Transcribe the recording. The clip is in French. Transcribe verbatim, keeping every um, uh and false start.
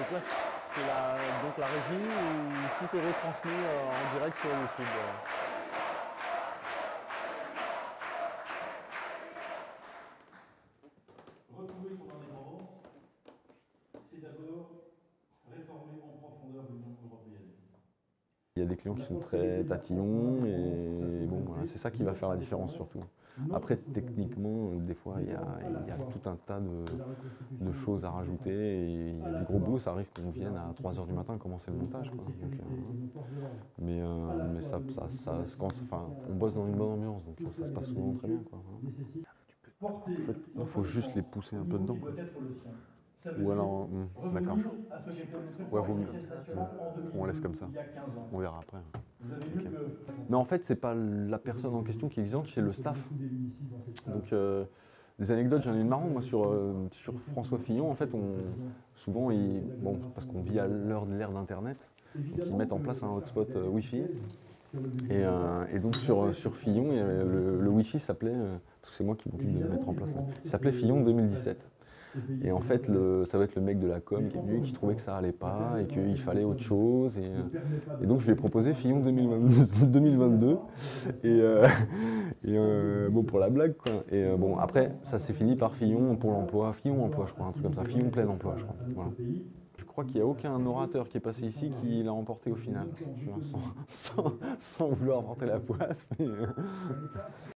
Donc là, c'est la, donc la régie où tout est retransmis euh, en direct sur YouTube. Retrouver son indépendance, c'est d'abord réformer en profondeur l'Union européenne. Il y a des clients qui sont très tatillons et bon, voilà, c'est ça qui va faire la différence surtout. Après, techniquement, des fois, il y a, il y a tout un tas de, de choses à rajouter et il y a du gros boulot. Ça arrive qu'on vienne à trois heures du matin commencer le montage, quoi. Donc, euh, mais euh, mais ça, ça, ça, quand, enfin, on bosse dans une bonne ambiance, donc ça se passe souvent très bien, quoi. En fait, il faut juste les pousser un peu dedans, quoi. Ou alors, hum, d'accord. Ouais, vaut mieux. On laisse comme ça. On verra après. Okay. Mais en fait, c'est pas la personne en question qui est exigeante, c'est le staff. Donc, euh, des anecdotes, j'en ai une marrante, moi, sur, euh, sur François Fillon. En fait, on, souvent, il, bon, parce qu'on vit à l'heure de l'ère d'Internet, donc ils mettent en place un hotspot euh, Wi-Fi. Et, euh, et donc, sur, sur Fillon, le, le Wi-Fi s'appelait, euh, parce que c'est moi qui m'occupe de le mettre en place, hein, il s'appelait Fillon deux mille dix-sept. Et en fait, le, ça va être le mec de la com qui est venu, qui trouvait que ça allait pas et qu'il fallait autre chose. Et, et donc, je lui ai proposé Fillon deux mille vingt-deux. Et, euh, et euh, bon, pour la blague, quoi. Et euh, bon, après, ça s'est fini par Fillon pour l'emploi, Fillon emploi, je crois, un truc comme ça, Fillon plein emploi, je crois. Voilà. Je crois qu'il n'y a aucun orateur qui est passé ici qui l'a emporté au final, sans, sans, sans vouloir porter la poisse. Mais, euh...